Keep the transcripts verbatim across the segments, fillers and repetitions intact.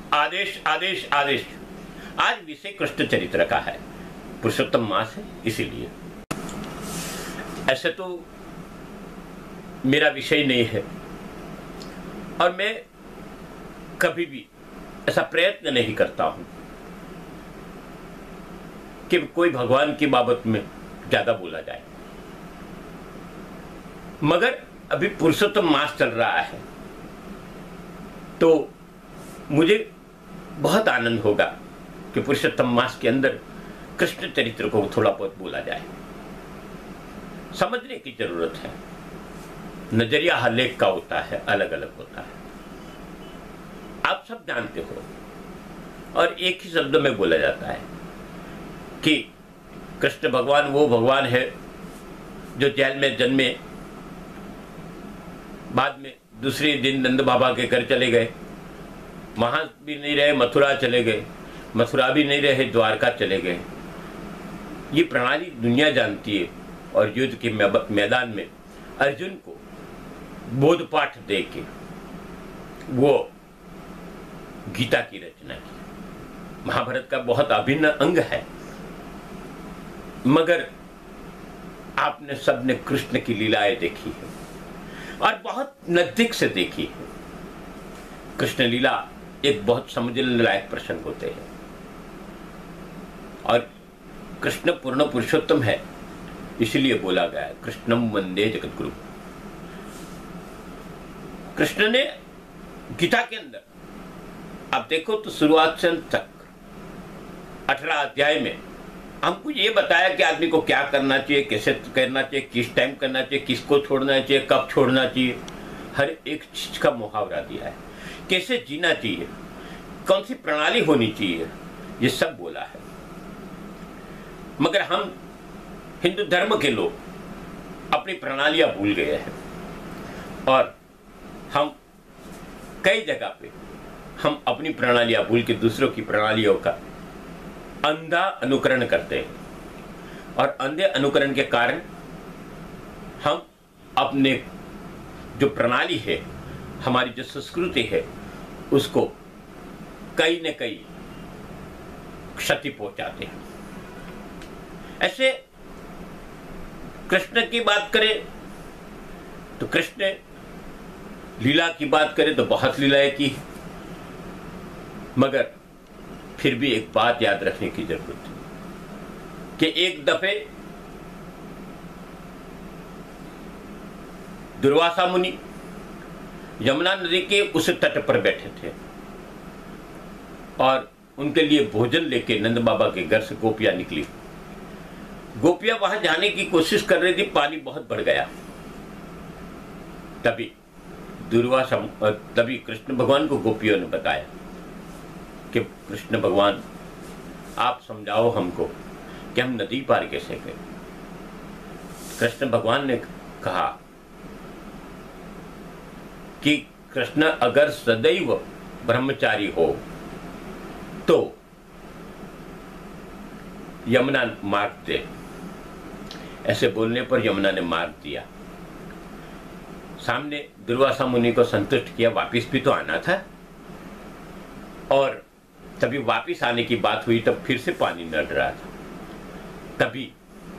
आदेश आदेश आदेश। आज विषय कृष्ण चरित्र का है, पुरुषोत्तम मास है, इसीलिए। ऐसे तो मेरा विषय नहीं है और मैं कभी भी ऐसा प्रयत्न नहीं करता हूं कि कोई भगवान की बाबत में ज्यादा बोला जाए, मगर अभी पुरुषोत्तम मास चल रहा है तो मुझे बहुत आनंद होगा कि पुरुषोत्तम मास के अंदर कृष्ण चरित्र को थोड़ा बहुत बोला जाए। समझने की जरूरत है, नजरिया हर लेख का होता है, अलग अलग होता है, आप सब जानते हो। और एक ही शब्द में बोला जाता है कि कृष्ण भगवान वो भगवान है जो जेल में जन्मे, बाद में दूसरे दिन नंद बाबा के घर चले गए, वहां भी नहीं रहे, मथुरा चले गए, मथुरा भी नहीं रहे, द्वारका चले गए। ये प्रणाली दुनिया जानती है। और युद्ध के मैदान में अर्जुन को बोध पाठ दे के वो गीता की रचना की। महाभारत का बहुत अभिन्न अंग है, मगर आपने सबने कृष्ण की लीलाएं देखी है और बहुत नजदीक से देखी है। कृष्ण लीला एक बहुत समझने लायक प्रसंग होते हैं और कृष्ण पूर्ण पुरुषोत्तम है, इसलिए बोला गया है कृष्णम वंदे जगत गुरु। कृष्ण ने गीता के अंदर आप देखो तो शुरुआत से अंत तक अठारह अध्याय में हमको ये बताया कि आदमी को क्या करना चाहिए, कैसे करना चाहिए, किस टाइम करना चाहिए, किसको छोड़ना चाहिए, कब छोड़ना चाहिए, हर एक चीज का मुहावरा दिया है, कैसे जीना चाहिए, कौन सी प्रणाली होनी चाहिए, ये सब बोला है। मगर हम हिंदू धर्म के लोग अपनी प्रणालियां भूल गए हैं और हम कई जगह पे हम अपनी प्रणालियां भूल के दूसरों की प्रणालियों का अंधा अनुकरण करते हैं और अंधे अनुकरण के कारण हम अपने जो प्रणाली है, हमारी जो संस्कृति है, उसको कहीं न कहीं क्षति पहुंचाते हैं। ऐसे कृष्ण की बात करें तो कृष्ण लीला की बात करें तो बहुत लीलाएं की, मगर फिर भी एक बात याद रखने की जरूरत है कि एक दफे दुर्वासा मुनि यमुना नदी के उस तट पर बैठे थे और उनके लिए भोजन लेके नंद बाबा के घर से गोपियां निकली। गोपियां वहां जाने की कोशिश कर रही थी, पानी बहुत बढ़ गया। तभी दुर्वासा तभी कृष्ण भगवान को गोपियों ने बताया कि कृष्ण भगवान आप समझाओ हमको कि हम नदी पार कैसे करें। कृष्ण भगवान ने कहा कि कृष्ण अगर सदैव ब्रह्मचारी हो तो यमुना मार दे। ऐसे बोलने पर यमुना ने मार दिया। सामने दुर्वासा मुनि को संतुष्ट किया, वापिस भी तो आना था। और तभी वापिस आने की बात हुई तब फिर से पानी न रहा था। तभी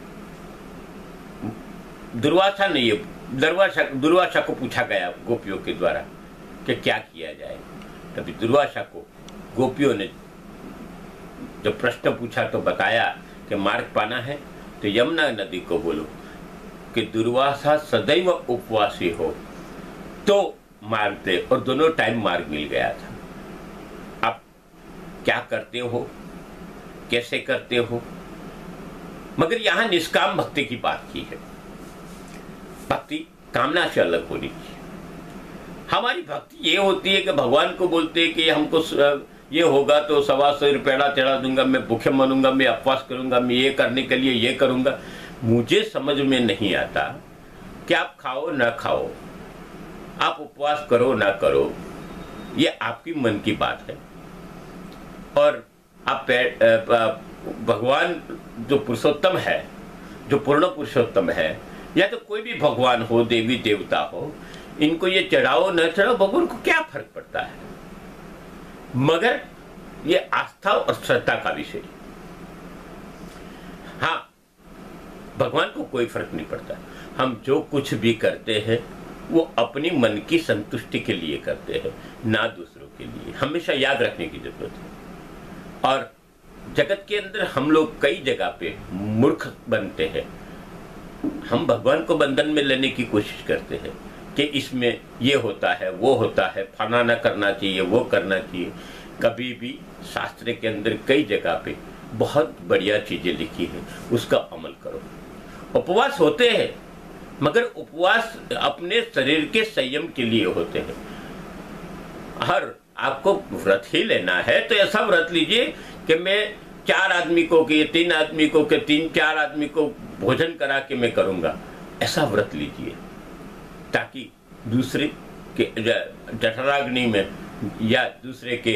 दुर्वासा ने ये दुर्वासा दुर्वासा को पूछा गया गोपियों के द्वारा कि क्या किया जाए। तभी दुर्वासा को गोपियों ने जब प्रश्न पूछा तो बताया कि मार्ग पाना है तो यमुना नदी को बोलो कि दुर्वासा सदैव उपवासी हो तो मार्ग दे। और दोनों टाइम मार्ग मिल गया था। आप क्या करते हो, कैसे करते हो, मगर यहां निष्काम भक्ति की बात की है। भक्ति कामना से अलग होनी चाहिए। हमारी भक्ति ये होती है कि भगवान को बोलते हैं कि हमको ये होगा तो सवा सौ रुपया चढ़ा दूंगा, मैं भूखे मनूंगा, मैं उपवास करूंगा, मैं ये करने के लिए ये करूंगा। मुझे समझ में नहीं आता कि आप खाओ ना खाओ, आप उपवास करो ना करो, ये आपकी मन की बात है। और आप भगवान जो पुरुषोत्तम है, जो पूर्ण पुरुषोत्तम है, या तो कोई भी भगवान हो, देवी देवता हो, इनको ये चढ़ाओ न चढ़ाओ, भगवान को क्या फर्क पड़ता है। मगर ये आस्था और श्रद्धा का विषय। हाँ, भगवान को कोई फर्क नहीं पड़ता। हम जो कुछ भी करते हैं वो अपनी मन की संतुष्टि के लिए करते हैं, ना दूसरों के लिए। हमेशा याद रखने की जरूरत है। और जगत के अंदर हम लोग कई जगह पे मूर्ख बनते हैं। हम भगवान को बंधन में लेने की कोशिश करते हैं कि इसमें ये होता है, वो होता है, फलाना करना चाहिए, वो करना चाहिए। कभी भी शास्त्र के अंदर कई जगह पे बहुत बढ़िया चीजें लिखी है, उसका अमल करो। उपवास होते हैं, मगर उपवास अपने शरीर के संयम के लिए होते हैं। हर आपको व्रत ही लेना है तो ऐसा व्रत लीजिए कि मैं चार आदमी को कि तीन आदमी को कि तीन चार आदमी को भोजन करा के मैं करूंगा, ऐसा व्रत लीजिए, ताकि दूसरे के जठराग्नि में या दूसरे के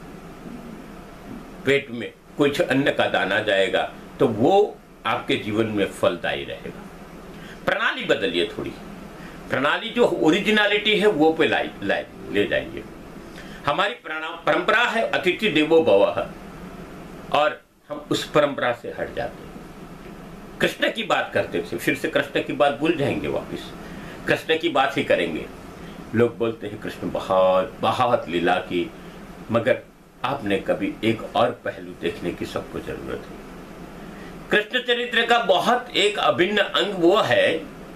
पेट में कुछ अन्न का दाना जाएगा तो वो आपके जीवन में फलदायी रहेगा। प्रणाली बदलिए थोड़ी, प्रणाली जो ओरिजिनलिटी है वो पे लाई, लाई ले जाइए। हमारी परंपरा है अतिथि देवो भवः, और हम उस परंपरा से हट जाते हैं। कृष्ण की बात करते थे, फिर से कृष्ण की बात भूल जाएंगे, वापस कृष्ण की बात ही करेंगे। लोग बोलते हैं कृष्ण बहुत बहुत लीला की, मगर आपने कभी एक और पहलू देखने की सबको जरूरत है। कृष्ण चरित्र का बहुत एक अभिन्न अंग वो है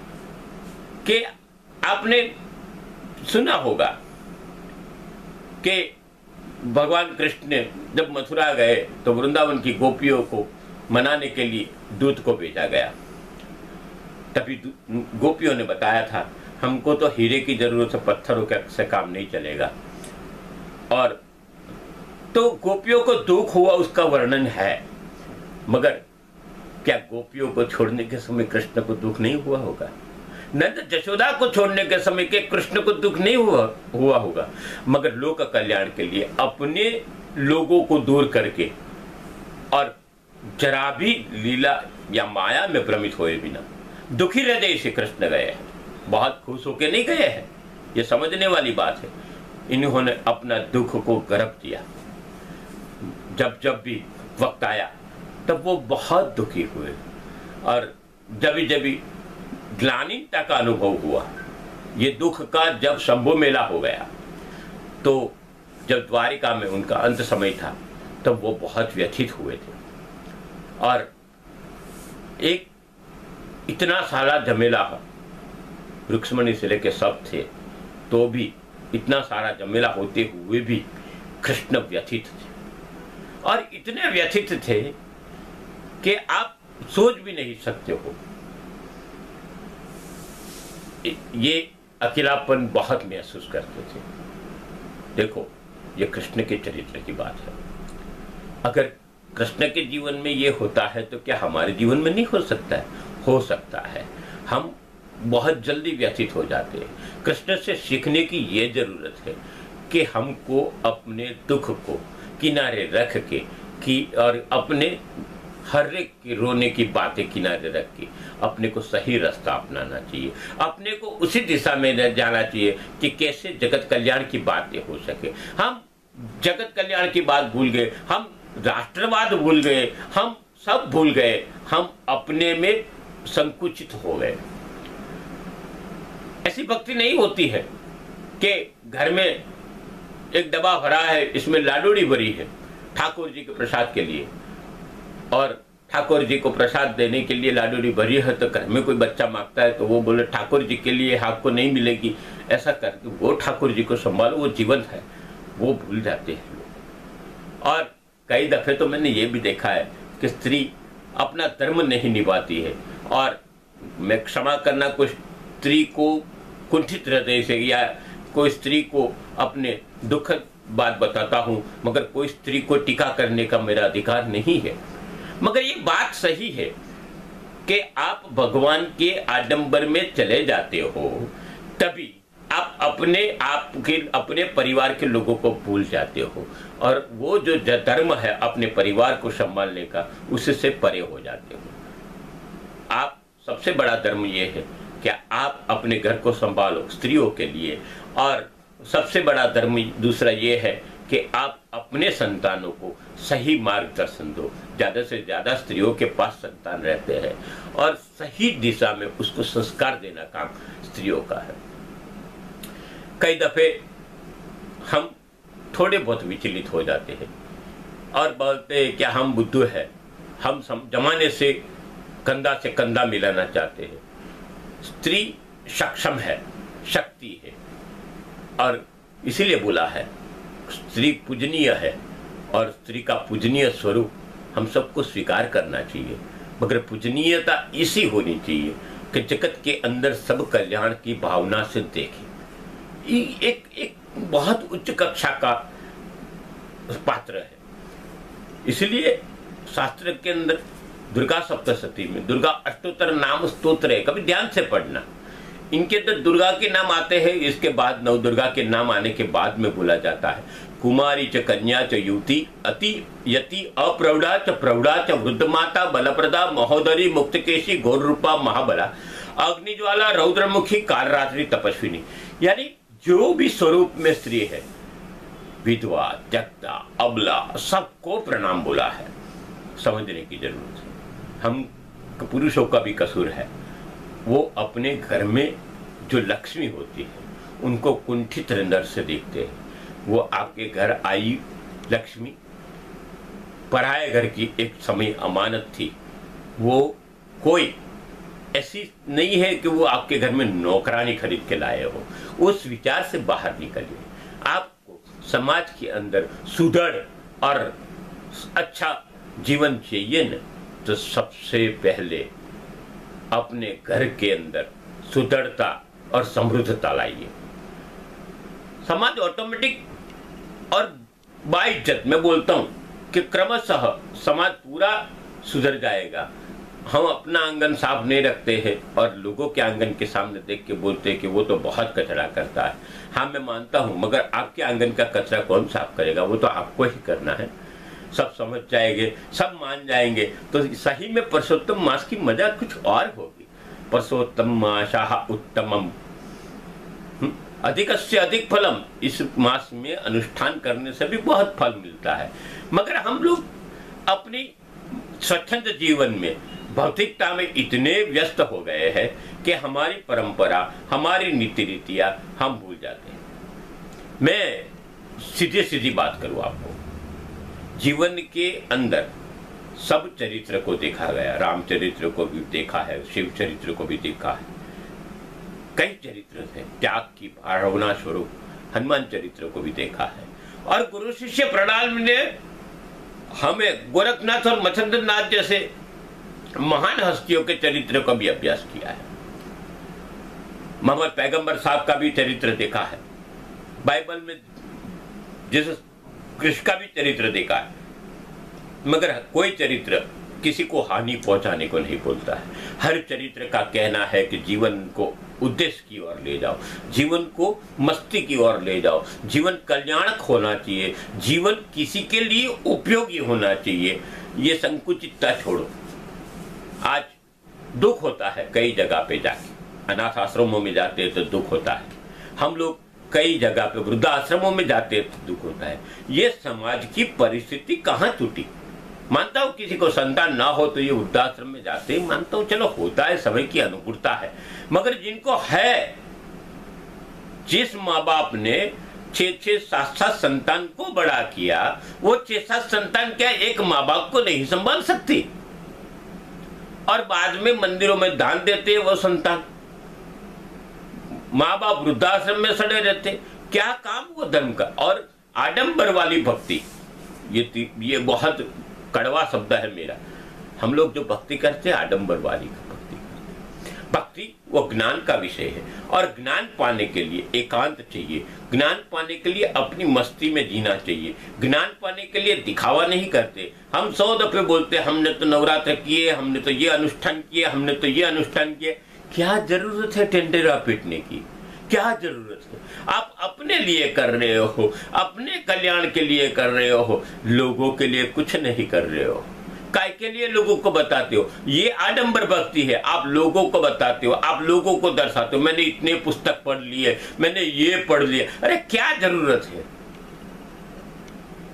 कि आपने सुना होगा कि भगवान कृष्ण जब मथुरा गए तो वृंदावन की गोपियों को मनाने के लिए दूत को भेजा गया। तभी गोपियों ने बताया था, हमको तो हीरे की जरूरत है, पत्थरों के से काम नहीं चलेगा। और तो गोपियों को दुख हुआ, उसका वर्णन है। मगर क्या गोपियों को छोड़ने के समय कृष्ण को दुख नहीं हुआ होगा? नंद जशोदा को छोड़ने के समय के कृष्ण को दुख नहीं हुआ हुआ होगा, मगर लोक कल्याण के लिए अपने लोगों को दूर करके और जरा भी लीला या माया में भ्रमित हुए बिना दुखी हृदय से कृष्ण गए हैं। बहुत खुश होके नहीं गए हैं, ये समझने वाली बात है। इन्होंने अपना दुख को गर्भ दिया। जब जब भी वक्त आया तब वो बहुत दुखी हुए, और जब जब ग्लानिता का अनुभव हुआ, ये दुख का जब शंभु मेला हो गया, तो जब द्वारिका में उनका अंत समय था तब वो बहुत व्यथित हुए थे। और एक इतना सारा झमेला, रुक्मणी से लेके सब थे, तो भी इतना सारा झमेला होते हुए भी कृष्ण व्यथित थे। और इतने व्यथित थे कि आप सोच भी नहीं सकते हो। ये अकेलापन बहुत महसूस करते थे। देखो, ये कृष्ण के चरित्र की बात है। अगर कृष्ण के जीवन में ये होता है तो क्या हमारे जीवन में नहीं हो सकता है? हो सकता है। हम बहुत जल्दी व्यथित हो जाते हैं। कृष्ण से सीखने की ये जरूरत है कि हमको अपने दुख को किनारे रख के कि और अपने हर एक की रोने की बातें किनारे रख के अपने को सही रास्ता अपनाना चाहिए। अपने को उसी दिशा में जाना चाहिए कि कैसे जगत कल्याण की बातें हो सके। हम जगत कल्याण की बात भूल गए, हम राष्ट्रवाद भूल गए, हम सब भूल गए, हम अपने में संकुचित हो गए। ऐसी भक्ति नहीं होती है कि घर में एक डब्बा भरा है, इसमें लाडूड़ी भरी है ठाकुर जी के प्रसाद के लिए, और ठाकुर जी को प्रसाद देने के लिए लाडूड़ी भरी है, तो घर में कोई बच्चा मांगता है तो वो बोले ठाकुर जी के लिए आपको नहीं मिलेगी, ऐसा करके वो ठाकुर जी को संभालो, वो जीवंत है, वो भूल जाते हैं लोग। और कई दफे तो मैंने ये भी देखा है कि स्त्री अपना धर्म नहीं निभाती है। और मैं क्षमा करना, कोई स्त्री को कुंठित हृदय से या कोई स्त्री को अपने दुखद बात बताता हूं, मगर कोई स्त्री को टीका करने का मेरा अधिकार नहीं है। मगर ये बात सही है कि आप भगवान के आडंबर में चले जाते हो, तभी आप अपने आप के अपने परिवार के लोगों को भूल जाते हो, और वो जो धर्म है अपने परिवार को संभालने का, उससे परे हो जाते हो। आप सबसे बड़ा धर्म ये है कि आप अपने घर को संभालो स्त्रियों के लिए, और सबसे बड़ा धर्म दूसरा ये है कि आप अपने संतानों को सही मार्गदर्शन दो। ज़्यादा से ज़्यादा स्त्रियों के पास संतान रहते हैं और सही दिशा में उसको संस्कार देना काम स्त्रियों का है। कई दफ़े हम थोड़े बहुत विचलित हो जाते हैं और बोलते हैं क्या हम बुद्धू है, हम जमाने से कंधा से कंधा मिलाना चाहते हैं। स्त्री सक्षम है, शक्ति है और इसीलिए बोला है स्त्री पूजनीय है और स्त्री का पूजनीय स्वरूप हम सबको स्वीकार करना चाहिए। मगर पूजनीयता इसी होनी चाहिए कि जगत के अंदर सब कल्याण की भावना से देखे। एक एक बहुत उच्च कक्षा का पात्र है। इसलिए शास्त्र के अंदर दुर्गा सप्तशती में दुर्गा अष्टोत्तर नाम स्तोत्र है, कभी ध्यान से पढ़ना। इनके अंदर दुर्गा के नाम आते हैं, इसके बाद नव दुर्गा के नाम आने के बाद में बोला जाता है कुमारी च कन्या च युवती अति यति अप्रौढ़ा च प्रौढ़ा च वृद्ध माता बलप्रदा महोदरी मुक्तकेशी घोर रूपा महाबला अग्निज्वाला रौद्रमुखी कालरात्रि तपस्विनी। यानी जो भी स्वरूप में स्त्री है, विधवा जगता अबला सबको प्रणाम बोला है। समझने की जरूरत है। हम पुरुषों का भी कसूर है, वो अपने घर में जो लक्ष्मी होती है उनको कुंठित नजर से देखते हैं। वो आपके घर आई लक्ष्मी पराये घर की एक समय अमानत थी। वो कोई ऐसी नहीं है कि वो आपके घर में नौकरानी खरीद के लाए हो। उस विचार से बाहर निकलिए। आपको समाज के अंदर सुदृढ़ और अच्छा जीवन चाहिए न, तो सबसे पहले अपने घर के अंदर सुदृढ़ता और समृद्धता लाइए। समाज ऑटोमेटिक और बाइज्जत मैं बोलता हूं कि क्रमशः समाज पूरा सुधर जाएगा। हम अपना आंगन साफ नहीं रखते हैं और लोगों के आंगन के सामने देख के बोलते हैं कि वो तो बहुत कचरा करता है। हाँ, मैं मानता हूं, मगर आपके आंगन का कचरा कौन साफ करेगा? वो तो आपको ही करना है। सब समझ जाएंगे, सब मान जाएंगे तो सही में पुरुषोत्तम मास की मजा कुछ और होगी। पुरुषोत्तम मासाह उत्तमम, अधिक से अधिक फलम। इस मास में अनुष्ठान करने से भी बहुत फल मिलता है। मगर हम लोग अपनी स्वच्छंद जीवन में भौतिकता में इतने व्यस्त हो गए हैं कि हमारी परंपरा, हमारी नीति रीतियां हम भूल जाते हैं। मैं सीधी सीधी बात करूं आपको, जीवन के अंदर सब चरित्र को देखा गया। राम चरित्र को भी देखा है, शिव चरित्र को भी देखा है, कई चरित्र थे। त्याग की भावना स्वरूप हनुमान चरित्र को भी देखा है। और गुरु शिष्य प्रणाल ने हमें गोरखनाथ और मच्छिंद्र नाथ जैसे महान हस्तियों के चरित्र का भी अभ्यास किया है। मोहम्मद पैगंबर साहब का भी चरित्र देखा है। बाइबल में जीसस कृष्ण का भी चरित्र देखा है। मगर कोई चरित्र किसी को हानि पहुंचाने को नहीं बोलता है। हर चरित्र का कहना है कि जीवन को उद्देश्य की ओर ले जाओ, जीवन को मस्ती की ओर ले जाओ, जीवन कल्याणक होना चाहिए, जीवन किसी के लिए उपयोगी होना चाहिए। ये संकुचितता छोड़ो। आज दुख होता है कई जगह पे जाके, अनाथ आश्रमों में जाते हैं तो दुख होता है। हम लोग कई जगह पे वृद्धाश्रमों में जाते हैं तो दुख होता है। ये समाज की परिस्थिति कहाँ टूटी? मानता हूं किसी को संतान ना हो तो ये वृद्धाश्रम में जाते हैं, मानता हूं, चलो होता है, समय की अनुकूलता है। मगर जिनको है, जिस माँ बाप ने छह छह सात सात संतान को बड़ा किया, वो छह सात संतान क्या एक माँ बाप को नहीं संभाल सकती? और बाद में मंदिरों में दान देते हैं वो संतान। माँ बाप वृद्धाश्रम में सड़े रहते, क्या काम वो धर्म का? और आडंबर वाली भक्ति, ये ये बहुत कड़वा शब्द है मेरा। हम लोग जो भक्ति करते हैं आडंबर वाली भक्ति करते। भक्ति वो ज्ञान का विषय है और ज्ञान पाने के लिए एकांत चाहिए। ज्ञान पाने के लिए अपनी मस्ती में जीना चाहिए। ज्ञान पाने के लिए दिखावा नहीं करते। हम सौ दफे बोलते हमने तो नवरात्र किए, हमने तो ये अनुष्ठान किए, हमने तो ये अनुष्ठान किए। क्या जरूरत है टेंडेरा पीटने की? क्या जरूरत है? आप अपने लिए कर रहे हो, अपने कल्याण के लिए कर रहे हो, लोगों के लिए कुछ नहीं कर रहे हो। काय के लिए लोगों को बताते हो? ये आडंबर भक्ति है। आप लोगों को बताते हो, आप लोगों को दर्शाते हो, मैंने इतने पुस्तक पढ़ लिए, मैंने ये पढ़ लिया। अरे क्या जरूरत है?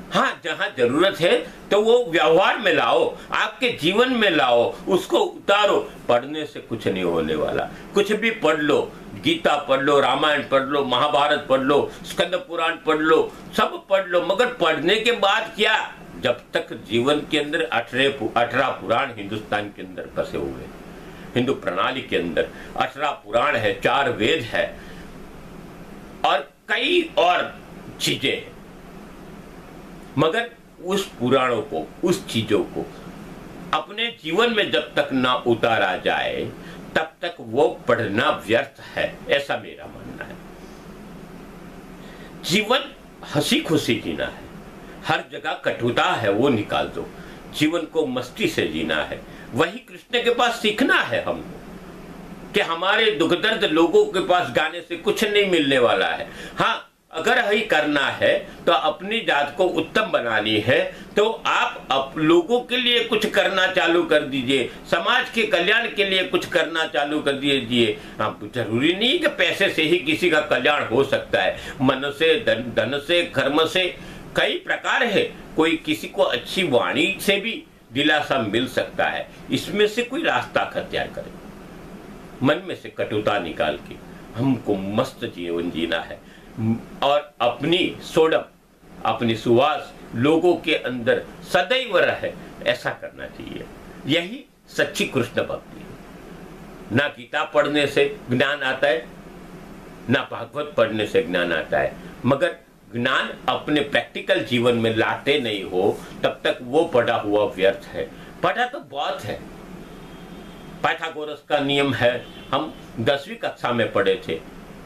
हाँ, जहां जरूरत है तो वो व्यवहार में लाओ, आपके जीवन में लाओ, उसको उतारो। पढ़ने से कुछ नहीं होने वाला। कुछ भी पढ़ लो, गीता पढ़ लो, रामायण पढ़ लो, महाभारत पढ़ लो, स्कंद पुराण पढ़ लो, सब पढ़ लो, मगर पढ़ने के बाद क्या? जब तक जीवन के अंदर अठारह अठारह पुराण हिंदुस्तान के अंदर बसे हुए, हिंदू प्रणाली के अंदर अठारह पुराण है, चार वेद है और कई और चीजें हैं, मगर उस पुराणों को, उस चीजों को अपने जीवन में जब तक ना उतारा जाए तब तक वो पढ़ना व्यर्थ है, ऐसा मेरा मानना है। जीवन हंसी खुशी जीना है, हर जगह कटुता है वो निकाल दो, जीवन को मस्ती से जीना है। वही कृष्ण के पास सीखना है हमको कि हमारे दुख दर्द लोगों के पास गाने से कुछ नहीं मिलने वाला है। हाँ, अगर ही करना है तो अपनी जात को उत्तम बनानी है तो आप अप लोगों के लिए कुछ करना चालू कर दीजिए, समाज के कल्याण के लिए कुछ करना चालू कर दीजिए। आप जरूरी नहीं कि पैसे से ही किसी का कल्याण हो सकता है, मन से, धन, धन से, कर्म से, कई प्रकार है। कोई किसी को अच्छी वाणी से भी दिलासा मिल सकता है। इसमें से कोई रास्ता अख्तियार करे, मन में से कटुता निकाल के हमको मस्त जीवन जीना है और अपनी सोडम, अपनी सुवास लोगों के अंदर सदैव रहे, ऐसा करना चाहिए। यही सच्ची कृष्ण भक्ति है। ना गीता पढ़ने से ज्ञान आता है, ना भागवत पढ़ने से ज्ञान आता है, मगर ज्ञान अपने प्रैक्टिकल जीवन में लाते नहीं हो तब तक वो पढ़ा हुआ व्यर्थ है। पढ़ा तो बहुत है, पाइथागोरस का नियम है, हम दसवीं कक्षा में पढ़े थे।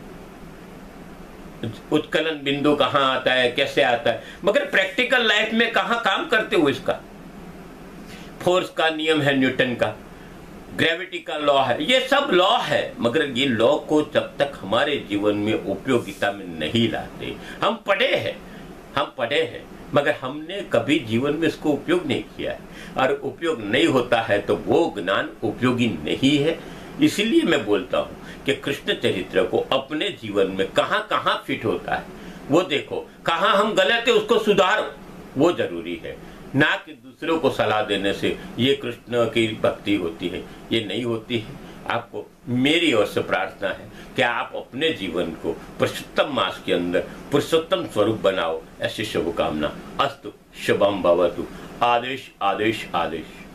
उत्कलन बिंदु कहाँ आता है, कैसे आता है, मगर प्रैक्टिकल लाइफ में कहाँ काम करते हो इसका। फोर्स का नियम है न्यूटन का, ग्रेविटी का लॉ है, ये सब लॉ है, मगर ये लॉ को जब तक हमारे जीवन में उपयोगिता में नहीं लाते। हम पढ़े हैं, हम पढ़े हैं, मगर हमने कभी जीवन में इसको उपयोग नहीं किया है, और उपयोग नहीं होता है तो वो ज्ञान उपयोगी नहीं है। इसीलिए मैं बोलता हूँ कि कृष्ण चरित्र को अपने जीवन में कहाँ कहाँ फिट होता है वो देखो, कहाँ हम गलत है उसको सुधारो, वो जरूरी है। ना कि दूसरों को सलाह देने से ये कृष्ण की भक्ति होती है, ये नहीं होती है। आपको मेरी ओर से प्रार्थना है कि आप अपने जीवन को पुरुषोत्तम मास के अंदर पुरुषोत्तम स्वरूप बनाओ, ऐसी शुभकामना। अस्तु, शुभम भवतु। आदेश आदेश आदेश।